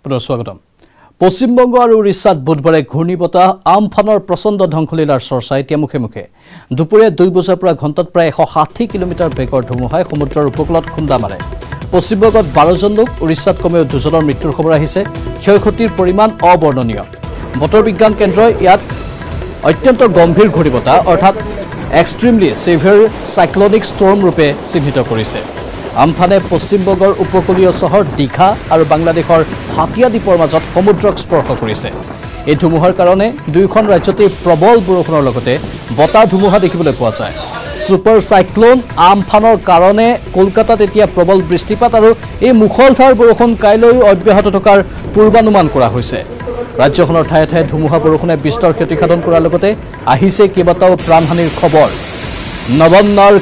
পুনৰ স্বাগতম পশ্চিমবংগ আৰু উৰিষ্যাত বুধবাৰে ঘূৰ্ণীবতাহ আমফানৰ প্ৰচণ্ড ধ্বংসলীলাৰ চৰ্চা এতিয়া মুখে মুখে দুপৰীয়া 2 বজাৰ পৰা ঘণ্টাত প্ৰায় 160 কিলোমিটাৰ বেগৰ ধুমুহাই সমুদ্ৰৰ উপকূলত খুন্দা মাৰে পশ্চিমবংগত 12 জন লোক উৰিষ্যাত কমেও 2 জনৰ মৃত্যুৰ খবৰ আহিছে ক্ষয়ক্ষতিৰ পৰিমাণ অবৰ্ণনীয় বতৰ বিজ্ঞান কেন্দ্ৰই ইয়াত অত্যন্ত গম্ভীৰ ঘূৰ্ণীবতাহ অৰ্থাৎ এক্সট্ৰিমলি সিভিয়াৰ সাইক্লোনিক ষ্টৰ্ম ৰূপে চিহ্নিত কৰিছে আমফানে পশ্চিমবংগৰ উপকূলীয় চহৰ দীঘা আৰু বাংলাদেশৰ হাতিয়া দ্বীপৰ মাজত সমুদ্ৰক স্পৰ্শ কৰিছে এই ধুমুহাৰ কাৰণে দুয়োখন ৰাজ্যতে প্ৰবল বৰষুণৰ লগতে বতাহ ধুমুহা দেখিবলৈ পোৱা যায় সুপাৰ সাইক্লোন আমফানৰ কাৰণে কলকাতাত এতিয়া প্ৰবল বৃষ্টিপাত আৰু এই মুখলধাৰ বৰষুণ কাইলৈ অব্যাহত থকাৰ পূৰ্বানুমান কৰা হৈছে ৰাজ্যখনৰ ঠায়ে ঠায়ে ধুমুহা বৰষুণে বিস্তৰ ক্ষতিসাধন কৰাৰ লগতে আহিছে কেইবাটাও প্ৰাণহানিৰ খবৰ নৱন্নৰ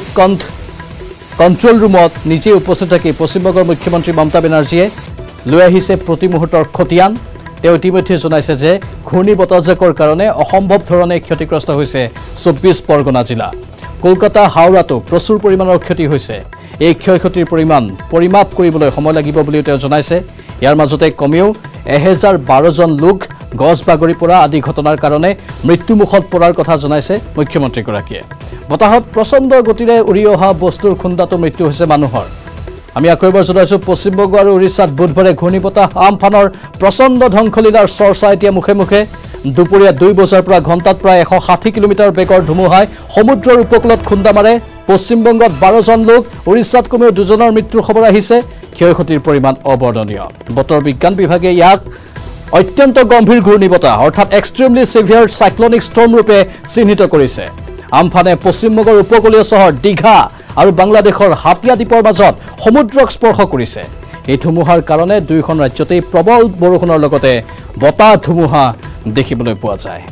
কন্ট্ৰোল ৰুমত নিজে উপস্থিত থাকি পশ্চিমবংগৰ মুখ্যমন্ত্ৰী মমতা বেনাৰ্জীয়ে লৈ আহিছে প্ৰতি মুহূৰ্তৰ খতিয়ান তেওঁ ইতিমধ্যে জনাইছে যে ঘূৰ্ণী বতাহজাকৰ কাৰণে অসম্ভৱ ধৰণে ক্ষতিগ্ৰস্ত হৈছে 24 পৰগনা জিলা কলকাতা হাওৰাতো প্ৰচুৰ পৰিমাণৰ ক্ষতি হৈছে এই ক্ষয়ক্ষতিৰ পৰিমাপ কৰিবলৈ সময় লাগিব বুলি তেওঁ জনাইছে ইয়াৰ মাজতে কমেও 1012 জন লোক গছ বাগৰি পৰা আদি ঘটনাৰ কাৰণে মৃত্যুমুখত পৰাৰ কথা জনাইছে মুখ্যমন্ত্ৰীগৰাকীয়ে বতাহত প্ৰচণ্ড গতিৰে উৰি অহা বস্তুৰ খুন্দাটো মৃত্যু হৈছে মানুহৰ আমি আকৌ এবাৰ জনাইছো পশ্চিমবংগ আৰু উৰিষ্যাত বুধবাৰে ঘূৰ্ণীবতাহ আমফানৰ প্ৰচণ্ড ধ্বংসলীলাৰ চৰ্চা এতিয়া মুখে মুখে দুপৰীয়া 2 বজাৰ পৰা ঘণ্টাত প্ৰায় 160 কিলোমিটাৰ বেগৰ ধুমুহাই সমুদ্ৰৰ উপকূলত খুন্দা মাৰে পশ্চিমবংগত 12 জন লোক উৰিষ্যাত কমেও 2 জনৰ মৃত্যুৰ খবৰ আহিছে ক্ষয়ক্ষতিৰ পৰিমাণ অবৰ্ণনীয় বতৰ বিজ্ঞান বিভাগে ইয়াক অত্যন্ত গম্ভীৰ ঘূৰ্ণীবতাহ অৰ্থাৎ এক্সট্ৰিমলি সিভিয়াৰ সাইক্লোনিক ষ্টৰ্ম ৰূপে চিহ্নিত কৰিছে আমফানে পশ্চিমবংগৰ উপকূলীয় চহৰ দীঘা আৰু বাংলাদেশৰ হাতিয়া দ্বীপৰ মাজত সমুদ্ৰক স্পৰ্শ কৰিছে এই ধুমুহাৰ কাৰণে দুয়োখন ৰাজ্যতে প্ৰবল বৰষুণৰ লগতে বতাহ ধুমুহা দেখিবলৈ পোৱা যায়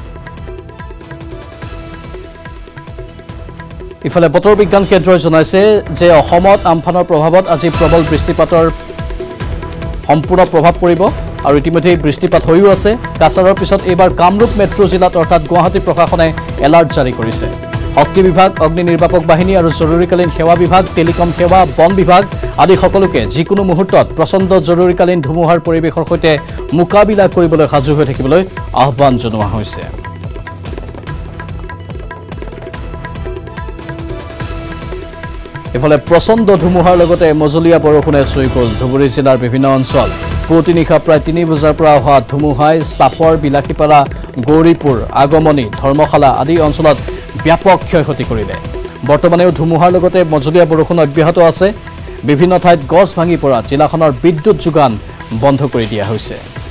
ইফালে বতৰ বিজ্ঞান কেন্দ্ৰই জনাইছে যে অসমত আমফানৰ প্ৰভাৱত আজি প্ৰবল বৃষ্টিপাতৰ সম্পূৰ্ণ প্ৰভাৱ পৰিব আৰু ইতিমধ্যে বৃষ্টিপাত হৈও আছে কাছাৰৰ পিছত এবাৰ কামৰূপ মেট্ৰ' জিলাত অৰ্থাৎ গুৱাহাটী প্ৰশাসনে এলাৰ্ট জাৰি কৰিছে শক্তি বিভাগ অগ্নি নিৰ্বাপক বাহিনী আৰু জৰুৰীকালীন সেৱা বিভাগ টেলিকম সেৱা বন বিভাগ আদি সকলোকে যিকোনো মুহূৰ্তত প্ৰচণ্ড জৰুৰীকালীন ধুমুহাৰ পৰিৱেশৰ সৈতে মোকাবিলা কৰিবলৈ সাজু হৈ থাকিবলৈ আহ্বান জনোৱা হৈছে ইফালে প্ৰচণ্ড ধুমুহাৰ লগতে মজলীয়া বৰষুণে চুই গ'ল ধুবুৰী জিলাৰ বিভিন্ন অঞ্চল পুৱতি নিশা প্ৰায় 3 বজাৰ পৰা অহা ধুমুহাই চাপৰ বিলাসীপাৰা গৌৰীপুৰ আগমনী ধৰ্মশালা আদি অঞ্চলত ব্যাপক ক্ষয়ক্ষতি কৰিলে বৰ্তমানেও ধুমুহাৰ লগতে মজলীয়া বৰষুণ অব্যাহত আছে বিভিন্ন ঠাইত গছ ভাঙি পৰা জিলাখনৰ বিদ্যুৎ যোগান বন্ধ কৰি দিয়া হৈছে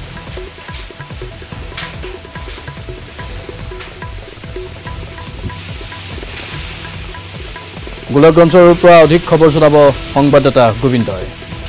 গোলকগঞ্জৰ পৰা অধিক খবৰ জনাব সংবাদদাতা গোবিন্দই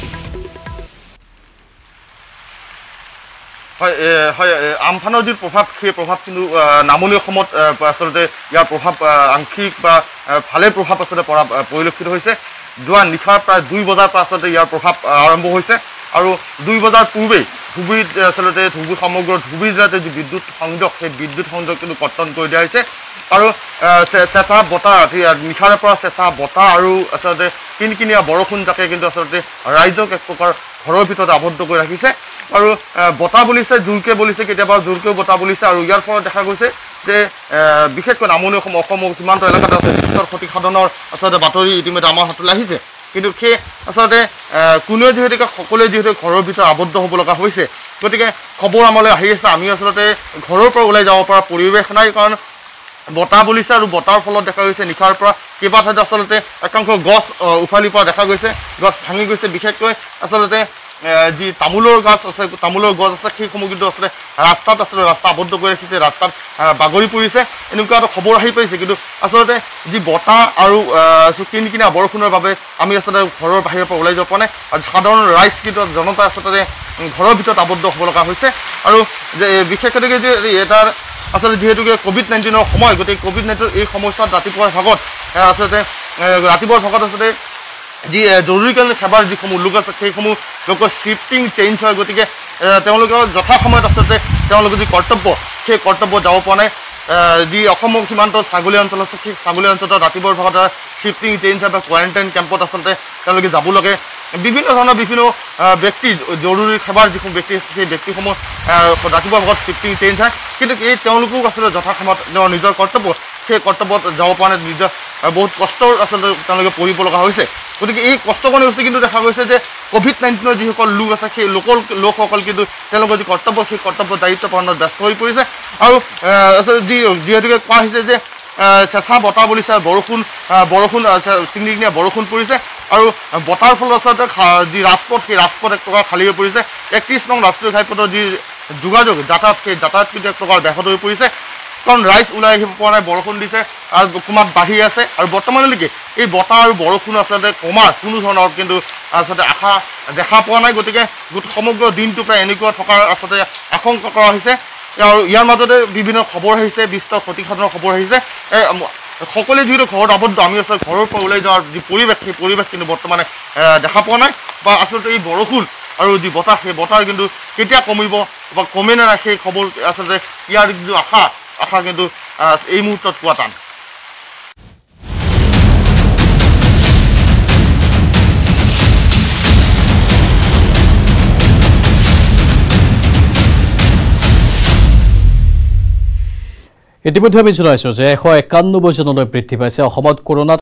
হয় আমফানৰ যি প্ৰভাৱ সেই প্ৰভাৱ কিন্তু নামনি অসমত আচলতে ইয়াৰ প্ৰভাৱ আংশিক বা ভালে প্ৰভাৱ আচলতে পৰিলক্ষিত হৈছে যোৱা নিশাৰ প্ৰায় 2 বজাৰ পৰা আচলতে ইয়াৰ প্ৰভাৱ আৰম্ভ হৈছে আৰু 2 বজাৰ পূৰ্বেই ধুবুৰীত আচলতে সমগ্ৰ ধুবুৰী জিলাতে যি বিদ্যুৎ সংযোগ সেই বিদ্যুৎ সংযোগ কিন্তু কৰ্তন কৰি দিয়া হৈছে আৰু চেঁচা বতাহ নিশাৰে পৰা চেঁচা বতাহ আৰু আচলতে কিনকিনীয়া বৰষুণ যাকে কিন্তু আচলতে ৰাইজক এক প্ৰকাৰ ঘৰৰ ভিতৰত আবদ্ধ কৰি ৰাখিছে আৰু বতাহ বলিছে জোৰকে বলিছে কেতিয়াবা জোৰকেও বতাহ বলিছে আৰু ইয়াৰ ফলত দেখা গৈছে যে বিশেষকৈ নামনি অসম সীমান্ত এলেকাত আছে বিস্তৰ ক্ষতিসাধনৰ আচলতে বাতৰি ইতিমধ্যে আমাৰ হাতলৈ আহিছে কিন্তু সেই আচলতে কোনোৱে যিহেতুকে সকলোৱে যিহেতু ঘৰৰ ভিতৰত আবদ্ধ হ'ব লগা হৈছে গতিকে খবৰ আমালৈ আহি আছে আমি আচলতে ঘৰৰ পৰা ওলাই যাব পৰা পৰিৱেশ নাই কাৰণ বতাহ বলিছে আৰু বতাহৰ ফলত দেখা গৈছে নিশাৰ পৰা কেইবা ঠাইত আচলতে একাংশ গছ উফালি পৰা দেখা গৈছে গছ ভাঙি গৈছে বিশেষকৈ আচলতে যি তামোলৰ গছ আছে সেইসমূহ কিন্তু আচলতে ৰাস্তাত আচলতে ৰাস্তা আবদ্ধ কৰি ৰাখিছে ৰাস্তাত বাগৰি পৰিছে এনেকুৱা এটা খবৰ আহি পৰিছে কিন্তু আচলতে যি বতাহ আৰু কিনকিনীয়া বৰষুণৰ বাবে আমি আচলতে ঘৰৰ বাহিৰৰ পৰা ওলাই যাব পৰা নাই আৰু সাধাৰণ ৰাইজ কিন্তু জনতা আচলতে ঘৰৰ ভিতৰত আবদ্ধ হ'ব লগা হৈছে আৰু বিশেষকৈ যে এটাৰ আচলতে যেহেতুকে কোভিড-19ৰ সময় গতিকে কোভিড-19ৰ এই সময়ছোৱাত ৰাতিপুৱাৰ ভাগত আচলতে আচলতে যি জৰুৰীকালীন সেৱাৰ যিসমূহ লোক আছে সেইসমূহ লোকৰ শ্বিফটিং চেঞ্জ হয় গতিকে তেওঁলোকৰ যথাসময়ত আচলতে তেওঁলোকৰ যি কৰ্তব্য সেই কৰ্তব্য যাব পৰা নাই যি অসম সীমান্তৰ ছাগলী অঞ্চল আছে সেই ছাগলী অঞ্চলত ৰাতিপুৱাৰ ভাগত শিফটিং চেঞ্জ বা কোৱাৰেণ্টাইন কেম্পত আচলতে তেওঁলোকে যাব লাগে বিভিন্ন ধৰণৰ বিভিন্ন ব্যক্তি জৰুৰী সেৱাৰ যিসমূহ ব্যক্তি আছে সেই ব্যক্তিসমূহ ৰাতিপুৱা ভাগত শিফটিং চেঞ্জ হয় কিন্তু এই তেওঁলোকো আচলতে যথাসময়ত নিজৰ কৰ্তব্য সেই কৰ্তব্যত যাব পৰা নাই নিজৰ বহুত কষ্টৰ আচলতে তেওঁলোকে পৰিব লগা হৈছে গতিকে এই কষ্টকৰণী হৈছে কিন্তু দেখা গৈছে যে কোভিড-19 যিসকল লোক আছে সেই লোকসকল কিন্তু তেওঁলোকৰ যি কৰ্তব্য সেই কৰ্তব্য দায়িত্ব পালনত ব্যস্ত হৈ পৰিছে আৰু যিহেতুকে কোৱা হৈছে যে চেঁচা বতাহ বলিছে বৰষুণ চিংৰিঙীয়া বৰষুণ পৰিছে আৰু বতাহৰ ফলত আচলতে যি ৰাজপথ সেই ৰাজপথ এক প্ৰকাৰ খালী হৈ পৰিছে 31 নং ৰাষ্ট্ৰীয় ঘাইপথৰ যি যোগাযোগ যাতায়াত সেই যাতায়াত কিন্তু এক প্ৰকাৰ ব্যাহত হৈ পৰিছে কাৰণ ৰাইজ ওলাই আহিব পৰা নাই বৰষুণ দিছে আৰু কুমাত বাঢ়ি আছে আৰু বৰ্তমানলৈকে এই বতাহ আৰু বৰষুণ আচলতে কমাৰ কোনো ধৰণৰ কিন্তু আচলতে আশা দেখা পোৱা নাই গতিকে সমগ্ৰ দিনটো প্ৰায় এনেকুৱা থকাৰ আচলতে আশংকা কৰা হৈছে আৰু ইয়াৰ মাজতে বিভিন্ন খবৰ আহিছে বিস্তৰ ক্ষতিসাধনৰ খবৰ আহিছে সকলোৱে যিহেতু ঘৰত আবদ্ধ আমি আচলতে ঘৰৰ পৰা ওলাই যোৱাৰ যি পৰিৱেশ সেই পৰিৱেশ কিন্তু বৰ্তমানে দেখা পোৱা নাই বা আচলতে এই বৰষুণ আৰু যি বতাহ সেই বতাহ কিন্তু কেতিয়া কমিব বা কমে নে নাই সেই খবৰ আচলতে ইয়াৰ যিটো আশা কিন্তু এই মুহূৰ্তত পোৱা টান ইতিমধ্যে আমি জনাইছোঁ যে 191 জনলৈ বৃদ্ধি পাইছে অসমত কৰোনা